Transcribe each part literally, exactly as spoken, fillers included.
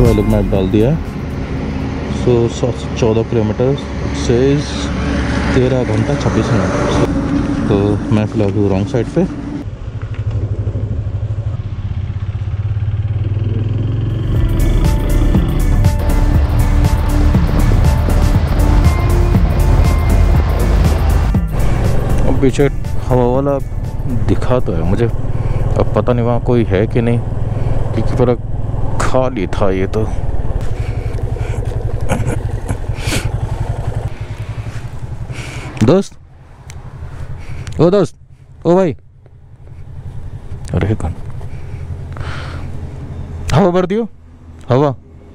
Map डाल दिया है। सो चौदह किलोमीटर से तेरह घंटा छब्बीस मिनट। तो मैं फिलहाल हूँ रॉन्ग साइड पे। अब पीछे हवा वाला दिखा तो है मुझे, अब पता नहीं वहाँ कोई है कि नहीं, क्योंकि पूरा खाली था ये तो। दोस्त, ओ दोस्त, ओ भाई, अरे कौन हवा भर दियो, हवा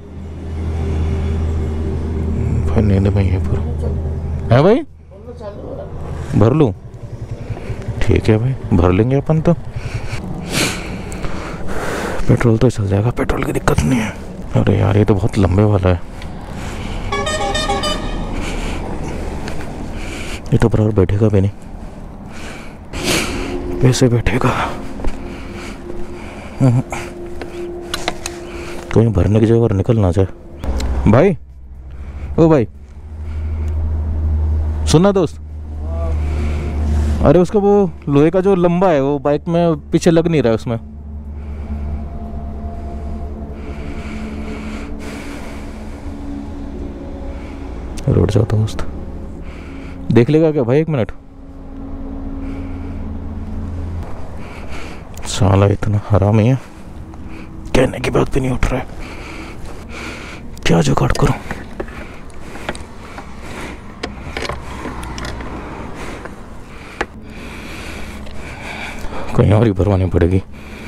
भाई नींद में है पूरा है भाई, भर लूँ? ठीक है भाई, भर लेंगे अपन तो। पेट्रोल तो चल जाएगा, पेट्रोल की दिक्कत नहीं है। अरे यार ये तो बहुत लंबे वाला है, ये तो बराबर बैठेगा भी नहीं, कैसे बैठेगा? कहीं भरने की जगह और निकल ना जाए। भाई, ओ भाई, सुनना दोस्त, अरे उसका वो लोहे का जो लंबा है वो बाइक में पीछे लग नहीं रहा है उसमें। रोड जाता दोस्त, देख लेगा क्या भाई? एक मिनट, साला इतना हरामी है, कहने की बात भी नहीं उठ रहा है, क्या जुगाड़ करूं? कहीं और ही भरवानी पड़ेगी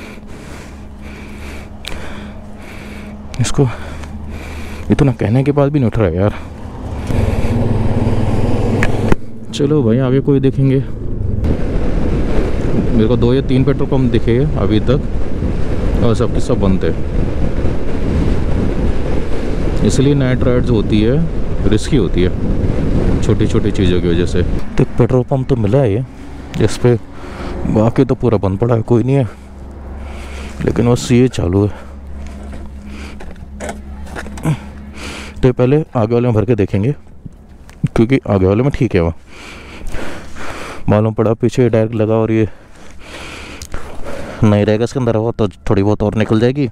इसको, इतना कहने के बाद भी नहीं उठ रहा है यार। चलो भाई आगे कोई देखेंगे। मेरे को दो या तीन पेट्रोल पंप दिखे अभी तक और सबके सब बंद है, इसलिए नाइट राइड्स होती है, रिस्की होती है छोटी छोटी चीज़ों की वजह से। तो पेट्रोल पंप तो मिला है ये जिस पे, बाकी तो पूरा बंद पड़ा है, कोई नहीं है, लेकिन बस ये चालू है। तो पहले आगे वाले में भर के देखेंगे, क्योंकि आगे वाले में ठीक है, वहाँ मालूम पड़ा पीछे डायरेक्ट लगा और ये नहीं रहेगा इसके अंदर हवा, तो थोड़ी बहुत और निकल जाएगी।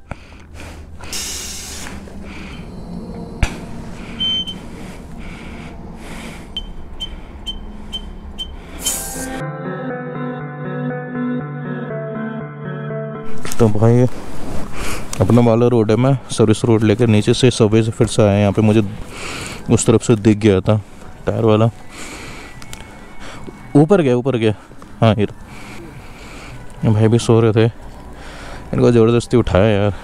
तो भाई अपना वाला रोड है, मैं सर्विस रोड लेकर नीचे से सबवे से फिर से आया, यहाँ पे मुझे उस तरफ से दिख गया था टायर वाला, ऊपर गया ऊपर गया हाँ ये भाई भी सो रहे थे, इनको ज़बरदस्ती उठाया यार,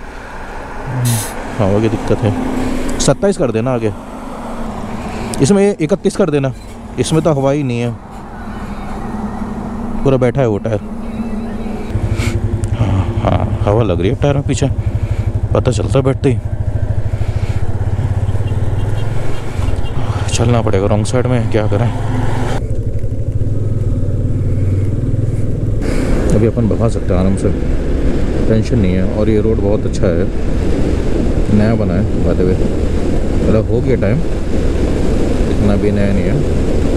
हवा की दिक्कत है। सत्ताईस कर देना आगे, इसमें इकतीस कर देना, इसमें तो हवा ही नहीं है, पूरा बैठा है वो टायर। हाँ हाँ हवा लग रही है टायर में पीछे, पता चलता बैठते ही। चलना पड़ेगा रॉन्ग साइड में, क्या करें? अभी अपन भगा सकते हैं आराम से, टेंशन नहीं है। और ये रोड बहुत अच्छा है, नया बना है बात हुए, मतलब हो गया टाइम, इतना भी नया नहीं है।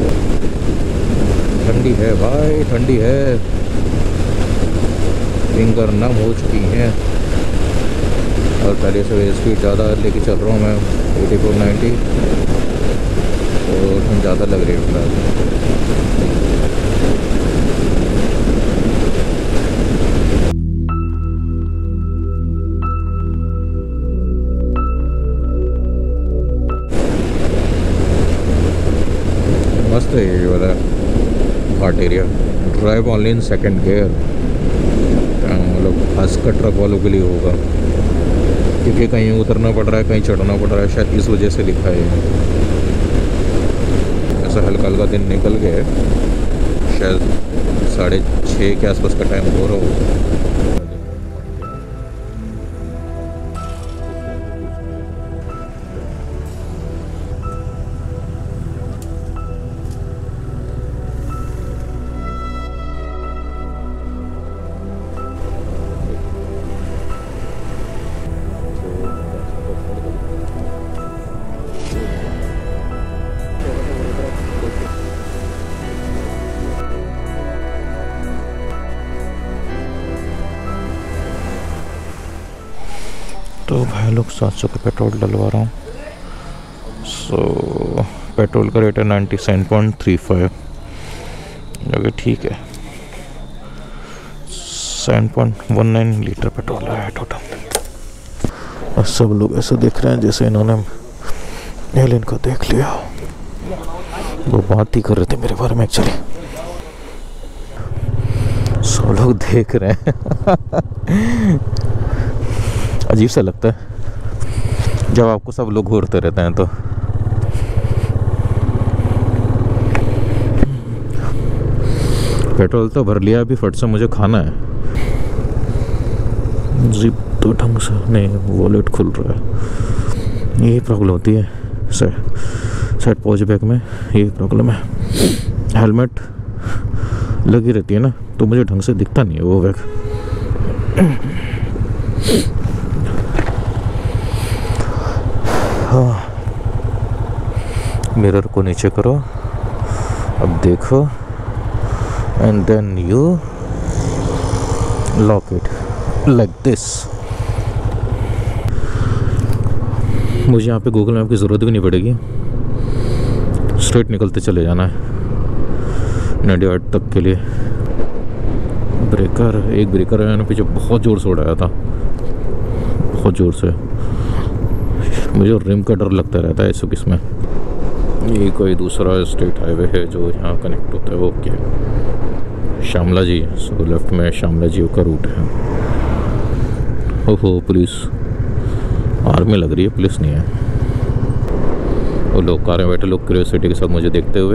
ठंडी है भाई, ठंडी है, फिंगर नम हो चुकी हैं। और पहले से स्पीड ज़्यादा लेके चल रहा हूँ मैं, एटी फोर नाइन्टी, और ठंड ज़्यादा लग रही है फिलहाल। मस्त है ये वाला घाट area, drive only in second gear, मतलब खास कर ट्रक वालों के लिए होगा, क्योंकि कहीं उतरना पड़ रहा है, कहीं चढ़ना पड़ रहा है, शायद इस वजह से लिखा है। ऐसा हल्का हल्का दिन निकल गया है, शायद साढ़े छः के आसपास का टाइम हो रहा होगा। तो भाई लोग सात सौ का पेट्रोल डलवा रहा हूँ। सो पेट्रोल का रेट है ninety seven point three five. अगर ठीक है, seven point one nine litre petrol है टोटल। और सब लोग ऐसे देख रहे हैं जैसे इन्होंने एलियन को देख लिया। वो बात ही कर रहे थे मेरे बारे में एक्चुअली। सब लोग देख रहे हैं। अजीब सा लगता है जब आपको सब लोग घूरते रहते हैं तो। पेट्रोल तो भर लिया, अभी फट से मुझे खाना है। जिप तो ढंग से नहीं, वॉलेट खुल रहा है। यही प्रॉब्लम होती है साइड पॉच बैग में, यही प्रॉब्लम है। हेलमेट लगी रहती है ना तो मुझे ढंग से दिखता नहीं है वो बैग। हाँ, मिरर को नीचे करो, अब देखो, and then you lock it like this. मुझे यहाँ पे गूगल मैप की ज़रूरत भी नहीं पड़ेगी, स्ट्रेट निकलते चले जाना है नडियाड तक के लिए। ब्रेकर, एक ब्रेकर है मैंने पीछे बहुत ज़ोर से उड़ाया था, बहुत ज़ोर से। मुझे रिम का डर लगता रहता है इस किस्म में। ये कोई दूसरा स्टेट हाईवे है जो यहाँ कनेक्ट होता है, वो क्या है, शामला जी। सो लेफ्ट में शामला जी का रूट है। ओहो, पुलिस, आर्मी लग रही है, पुलिस नहीं है। वो लोग कार में बैठे लोग क्यूरियोसिटी के साथ मुझे देखते हुए।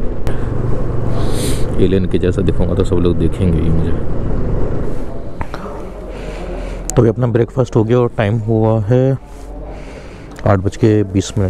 एलियन के जैसा दिखूंगा तो सब लोग देखेंगे ही मुझे। तो अभी अपना ब्रेकफास्ट हो गया और टाइम हुआ है आठ बज के बीस मिनट।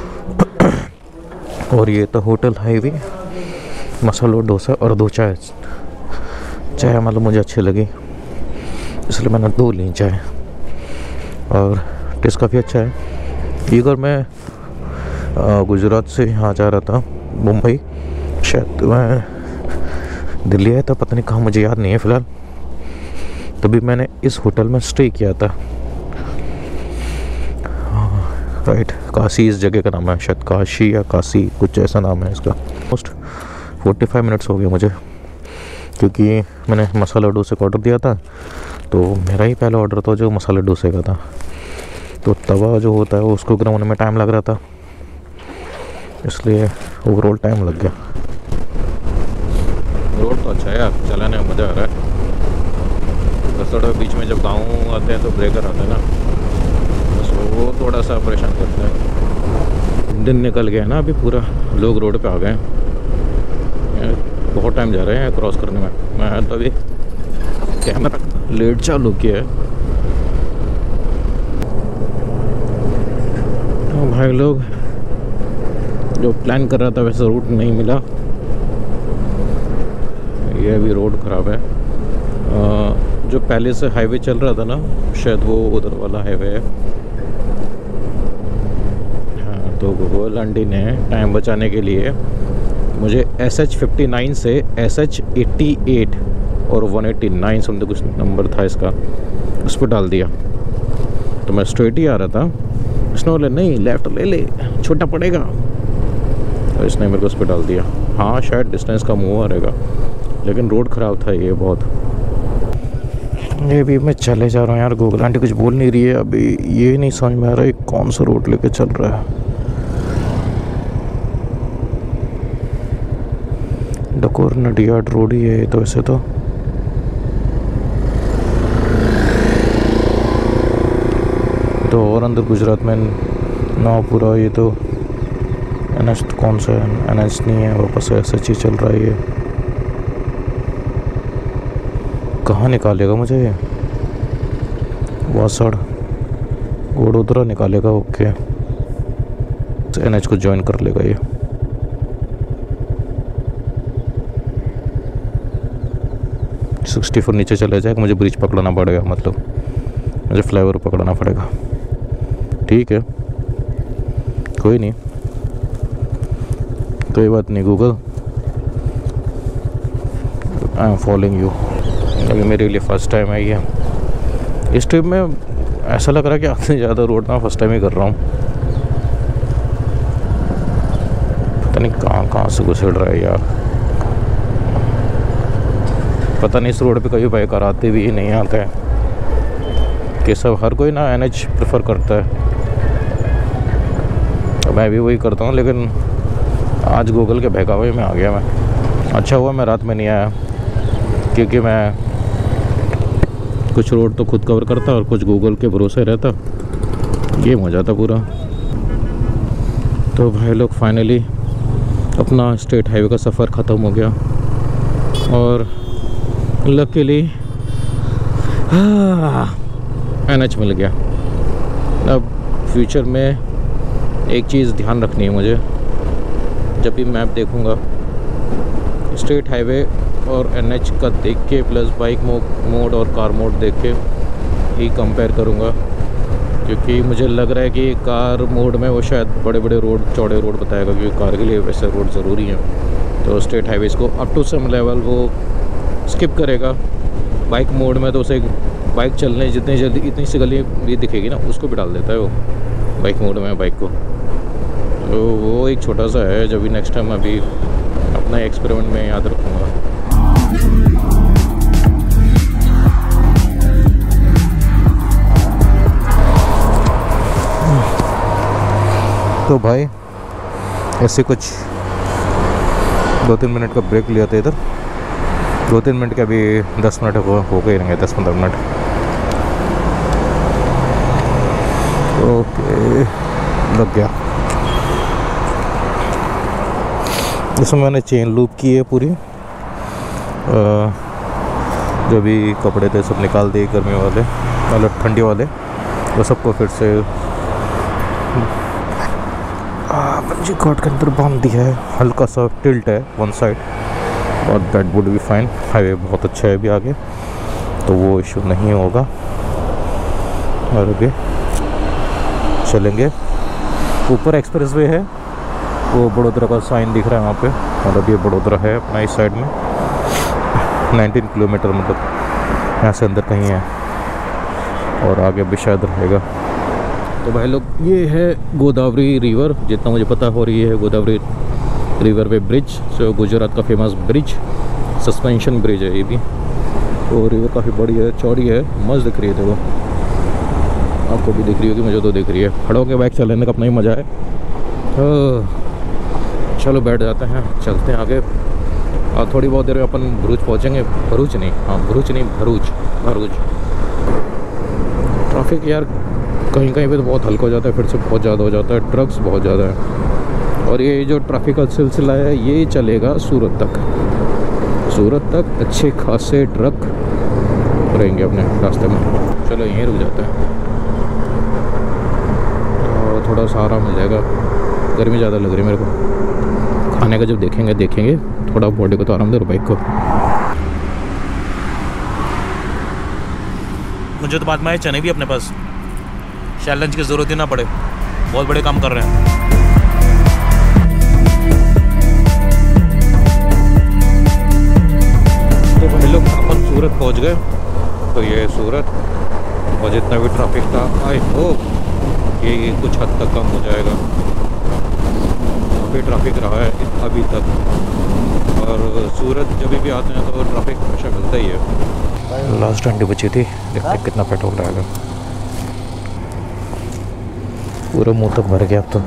और ये तो होटल हाईवे, मसाला डोसा और दो चाय। चाय मतलब मुझे अच्छी लगी इसलिए मैंने दो ली चाय, और टेस्ट काफ़ी अच्छा है। ये अगर मैं गुजरात से यहाँ जा रहा था मुंबई, शायद मैं दिल्ली आया था, पता नहीं कहाँ, मुझे याद नहीं है फ़िलहाल। तभी मैंने इस होटल में स्टे किया था। राइट, काशी इस जगह का नाम है, शायद काशी या काशी कुछ ऐसा नाम है इसका। मोस्ट फोर्टी फाइव मिनट्स हो गए मुझे, क्योंकि मैंने मसाला डोसे का ऑर्डर दिया था। तो मेरा ही पहला ऑर्डर था जो मसाला डोसे का था, तो तवा जो होता है उसको गर्म होने में टाइम लग रहा था, इसलिए ओवरऑल टाइम लग गया। रोड तो अच्छा है यार, चलाने में मज़ा आ रहा है। बस थोड़ा बीच में जब गाँव आते हैं तो ब्रेकर आते हैं ना, बस वो थोड़ा सा परेशान करते हैं। दिन निकल गया ना अभी पूरा, लोग रोड पे आ गए हैं। बहुत टाइम जा रहे हैं क्रॉस करने में। मैं तो अभी कैमरा लेट चालू किया है। तो भाई लोग, जो प्लान कर रहा था वैसा रूट नहीं मिला। ये अभी रोड ख़राब है। आ, जो पहले से हाईवे चल रहा था ना, शायद वो उधर वाला हाईवे है। हाँ, तो गूगल आंटी ने टाइम बचाने के लिए मुझे एस एच फिफ्टी नाइन से एस एच एट्टी एट और वन एट्टी नाइन समथिंग कुछ नंबर था इसका, उस पर डाल दिया। तो मैं स्ट्रेट ही आ रहा था, इसने बोले नहीं लेफ़्ट ले ले, छोटा पड़ेगा, तो इसने मेरे को उस पर डाल दिया। हाँ, शायद डिस्टेंस कम हुआ रहेगा, लेकिन रोड ख़राब था ये बहुत। ये भी मैं चले जा रहा हूँ यार, गूगल आंटी कुछ बोल नहीं रही है अभी। ये नहीं समझ में आ रहा है कौन सा रोड लेके चल रहा है। डकोर नडियाड रोड ही है तो वैसे तो। तो और अंदर गुजरात में ना पूरा, ये तो एन एच कौन सा है, एन एच नहीं है, वापस एस एच ही चल रहा है। ये कहाँ निकालेगा मुझे ये, वासड़ वडोदरा निकालेगा। ओके, एन एच को ज्वाइन कर लेगा ये। सिक्सटी फोर नीचे चले जाएगा, मुझे ब्रिज पकड़ना पड़ेगा, मतलब मुझे फ्लाईओवर पकड़ना पड़ेगा। ठीक है, कोई नहीं, कोई बात नहीं Google, I am following you. अभी मेरे लिए फ़र्स्ट टाइम है ये। इस ट्रिप में ऐसा लग रहा है कि आधे से ज़्यादा रोड मैं फर्स्ट टाइम ही कर रहा हूँ। पता नहीं कहाँ कहाँ से घुसड़ रहा है यार। पता नहीं इस रोड पे कभी बाइक आते भी नहीं आते हैं कि सब हर कोई ना एन एच प्रेफर करता है। तो मैं भी वही करता हूँ, लेकिन आज गूगल के बहकावे में आ गया मैं। अच्छा हुआ मैं रात में नहीं आया, क्योंकि मैं कुछ रोड तो खुद कवर करता और कुछ गूगल के भरोसे रहता, गेम हो जाता पूरा। तो भाई लोग फाइनली अपना स्टेट हाईवे का सफ़र ख़त्म हो गया और लकीली एन एच मिल गया। अब फ्यूचर में एक चीज़ ध्यान रखनी है मुझे, जब भी मैप देखूंगा स्टेट हाईवे और एन एच का देख के प्लस बाइक मोड और कार मोड देख के ही कंपेयर करूंगा, क्योंकि मुझे लग रहा है कि कार मोड में वो शायद बड़े बड़े रोड, चौड़े रोड बताएगा, क्योंकि कार के लिए वैसे रोड ज़रूरी है। तो स्टेट हाईवेज़ को अप टू सम लेवल वो स्किप करेगा। बाइक मोड में तो उसे बाइक चलने जितनी जल्दी इतनी सी गली भी दिखेगी ना, उसको भी डाल देता है वो बाइक मोड में बाइक को। तो वो एक छोटा सा है, जब भी नेक्स्ट टाइम अभी अपना एक्सपेरिमेंट में याद रखूँगा। तो भाई ऐसे कुछ दो तीन मिनट का ब्रेक लिया था इधर, दो तीन मिनट के अभी दस मिनट हो हो गए रहेंगे, दस पंद्रह मिनट। ओके लग गया। इसमें मैंने चेन लूप की है पूरी, आ, जो भी कपड़े थे सब निकाल दिए गर्मी वाले, मतलब ठंडी वाले, वो सबको फिर से बंजी कॉर्ड के अंदर बांध दिया है। हल्का सा टिल्ट है वन साइड, और that would be fine. Highway बहुत अच्छा है अभी आगे, तो वो इशू नहीं होगा। और आगे चलेंगे, ऊपर एक्सप्रेस वे है, वो बड़ोदरा का साइन दिख रहा है वहाँ पे, मतलब ये बड़ोदरा है अपना इस साइड में। नाइनटीन किलोमीटर मतलब यहाँ से अंदर कहीं है, और आगे भी शायद रहेगा। तो भाई लोग ये है गोदावरी रिवर, जितना मुझे पता हो रही है गोदावरी रिवर पे ब्रिज, जो गुजरात का फेमस ब्रिज, सस्पेंशन ब्रिज है ये भी। और रिवर काफ़ी बड़ी है, चौड़ी है, मस्त दिख रही है। देखो आपको भी दिख रही होगी, मुझे तो दिख रही है। खड़ों के बाइक चलाने का अपना ही मज़ा है। तो चलो बैठ जाते हैं, चलते हैं आगे। और थोड़ी बहुत देर में अपन भरूच पहुँचेंगे। भरूच नहीं, हाँ भरूच नहीं, भरूच भरूच। ट्रैफिक यार कहीं कहीं पे तो बहुत हल्का हो जाता है, फिर से बहुत ज़्यादा हो जाता है, ट्रक्स बहुत ज़्यादा है। और ये जो ट्रैफिक का सिलसिला है ये चलेगा सूरत तक। सूरत तक अच्छे खासे ट्रक रहेंगे अपने रास्ते में। चलो यहीं रुक जाते हैं, और थोड़ा सा आराम मिल जाएगा। गर्मी ज़्यादा लग रही है मेरे को। खाने का जब देखेंगे देखेंगे थोड़ा बॉडी को तो आराम दे बाइक को। मुझे तो बाद में चने भी अपने पास, चैलेंज की ज़रूरत ही ना पड़े, बहुत बड़े काम कर रहे हैं। तो भाई लोग अपन सूरत पहुंच गए। तो ये सूरत, और जितना भी ट्रैफिक था आई होप कि कुछ हद तक कम हो जाएगा। काफ़ी ट्रैफिक रहा है अभी तक, और सूरत जब भी आते हैं तो ट्रैफिक हमेशा मिलता ही है। लास्ट घंटे बची थी, देखते हैं कितना पेट्रोल रहेगा। पूरा मुंह तक भर गया अब तो।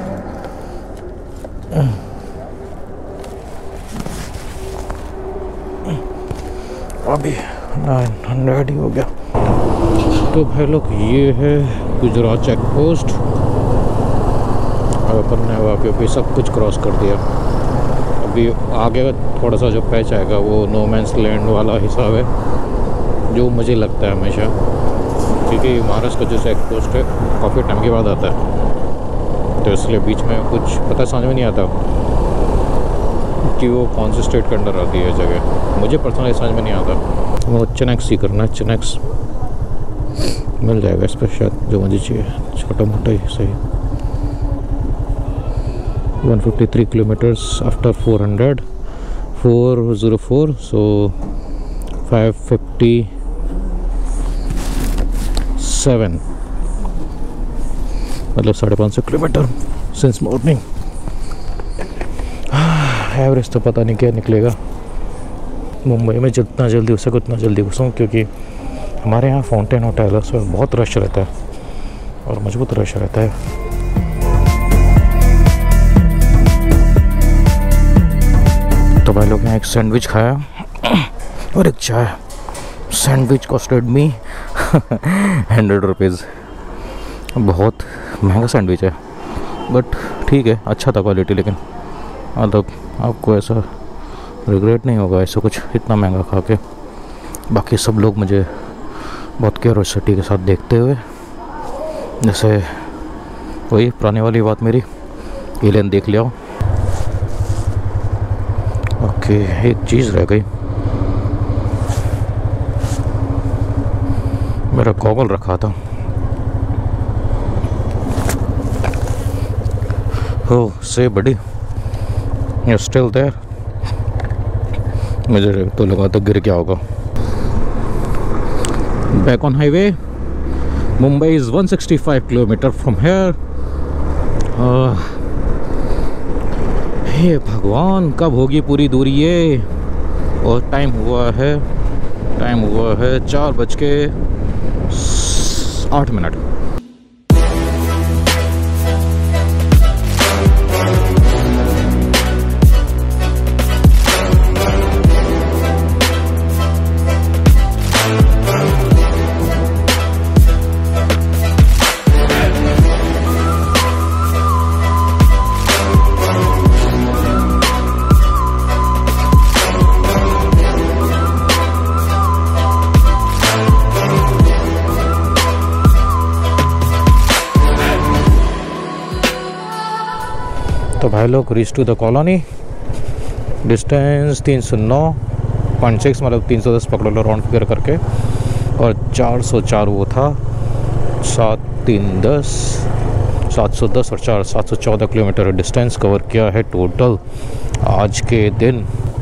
अभी नाइन हंड्रेड ही हो गया। तो भाई लोग ये है गुजरात चेक पोस्ट, और अपन ने वहाँ पे सब कुछ क्रॉस कर दिया। अभी आगे थोड़ा सा जो पैच आएगा वो नो मैंस लैंड वाला हिसाब है, जो मुझे लगता है हमेशा, क्योंकि महाराष्ट्र का जो चेक पोस्ट है काफ़ी टाइम के बाद आता है, तो इसलिए बीच में कुछ पता समझ में नहीं आता कि वो कौन से स्टेट के अंडर आती है जगह। मुझे पर्सनली समझ में नहीं आता। वो चेनेक्स ही करना है, चेनेक्स मिल जाएगा इस पर शायद, जो मुझे चाहिए, छोटा मोटा ही सही। One fifty three kilometers after four hundred, four zero four, so five fifty seven मतलब साढ़े पाँच सौ किलोमीटर सिंस मॉर्निंग। एवरेज तो पता नहीं क्या निकलेगा। मुंबई में जितना जल्दी हो सके उतना जल्दी घुसूँ, क्योंकि हमारे यहाँ फाउंटेन होटल है, उसमें बहुत रश रहता है और मजबूत रश रहता है। तो भाई लोग यहाँ एक सैंडविच खाया और एक चाय। Sandwich costed me hundred rupees. बहुत महंगा सैंडविच है बट ठीक है, अच्छा था क्वालिटी। लेकिन मतलब आपको ऐसा रिग्रेट नहीं होगा ऐसा कुछ इतना महंगा खा के। बाकी सब लोग मुझे बहुत क्यूरियोसिटी के साथ देखते हुए, जैसे वही पुरानी वाली बात मेरी, एलियन देख लिया। ओके, एक चीज़ रह गई, मेरा गॉगल रखा था। हो से बड़ी स्टिल देयर। मुझे तो लगा तो गिर क्या होगा। Back on highway. Mumbai is one sixty-five kilometer from here. हे भगवान, कब होगी पूरी दूरी ये। और टाइम हुआ है टाइम हुआ है चार बज के आठ मिनट। तो भाई लोग reach to the colony. Distance तीन सौ नौ पॉइंट सिक्स, मतलब तीन सौ दस पकड़ लो राउंड फिगर करके, और चार सौ चार वो था। सात तीन दस सात सौ दस और चार सात सौ चौदह किलोमीटर डिस्टेंस कवर किया है टोटल आज के दिन।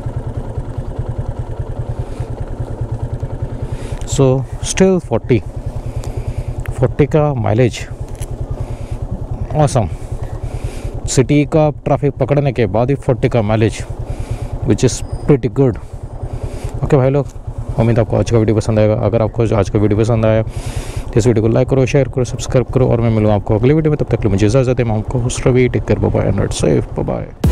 सो स्टिल फोर्टी फोर्टी का माइलेज ऑसम। सिटी का ट्रैफिक पकड़ने के बाद ही फोर्टी का mileage, which is pretty good. Okay भाई लोग, उम्मीद आपको आज का वीडियो पसंद आएगा। अगर आपको आज का वीडियो पसंद आया तो इस वीडियो को लाइक करो, शेयर करो, सब्सक्राइब करो, और मैं मिलूँ आपको अगले वीडियो में। तब तक के लिए मुझे इजाज़त है। मैं आपको host Ravi, take care, bye bye and safe, bye bye.